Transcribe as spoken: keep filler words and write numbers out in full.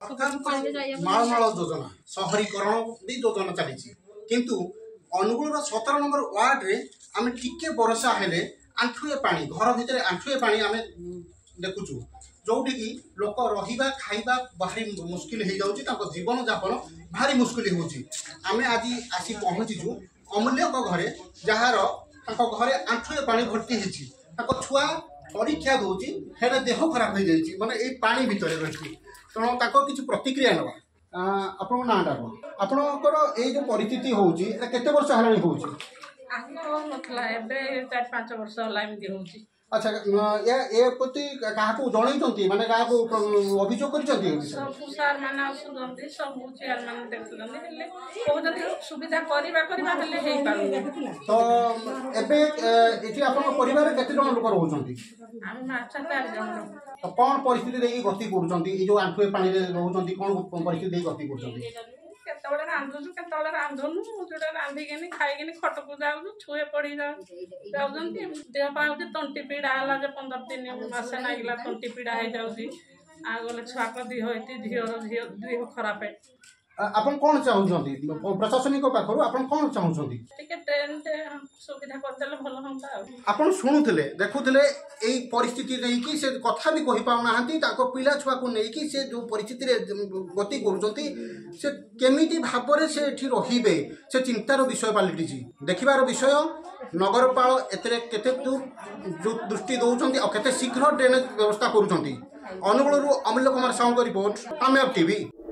मालमाल योजना सहरीकरण भी योजना चली किंतु अनुगुल सतर नंबर वार्ड रे आम टिके बरसा हेले आंठुए पानी घर भितर आंठुए पानी आम देखुचु जोटि की लोक रहिबा खाइबा भारी मुस्किल हो जाऊँ जीवन जापन भारी मुस्किल होमें आज आसी पहुँचीचु अमूल्य घरे जार घरे आंठुए पानी भर्ती हो छुआ परीक्षा दूसरी हेले देह खराब हो जाए माने ये पानी भितर रही तेणु किसी प्रतिक्रिया ना आपण नाटा कौन आपणकर ये जो परिस्थिति होती केते वर्ष है होची चार पांच वर्ष है अच्छा ये ये प्रति क्या जन माने क्या अभियोग कर सार मैंने आसुँच सब चेयर मैंने देखुं सुविधा करवा करवा तो एबे आप परिवार केते जन लोक रोचंती आम चार जन तो कौन परिस्थिति देखिए गति कर जो आंठुए पानी रोचंती कौन परिस्थिति गति कर केतबले रांधुचु केतबले रांधुनु जोड़ा रांधिके खाइके खटकू जाऊँ छुए पड़ी जाऊँ देह पा तंटी पीड़ा है जो पंद्रह दिन मसे नागिला तंटी पीड़ा हो जाऊँगी आ गले छुआ देह झीर देह खराब है आपन कौन चाहते प्रशासनिक पाखर आपन कौन चाहते ट्रेन सुविधा करदेले भल हमता आपन शुणुले देखुले यही परिस्थिति नहीं से कथा भी कहि पाउना पिला छुआ को लेकिन से जो परिस्थिति गति करमिति भाव से रे से चिंतार विषय पलटि देखिबार विषय नगरपाल एते दृष्टि दौरान और केते शीघ्र ड्रेनेज व्यवस्था करुँच अनुगुल अमूल्य कुमार साहू रिपोर्ट आम टीवी।